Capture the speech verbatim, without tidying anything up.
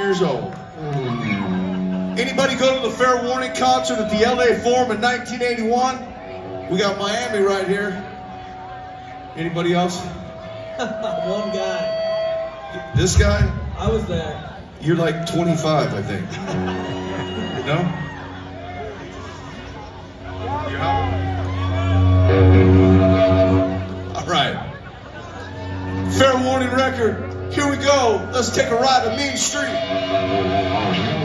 years old. Anybody go to the Fair Warning concert at the L A Forum in nineteen eighty-one? We got Miami right here. Anybody else? One guy. This guy? I was there. You're like twenty-five, I think. No? You're how? All right. Fair Warning record. Here we go. Let's take a ride to Mean Street.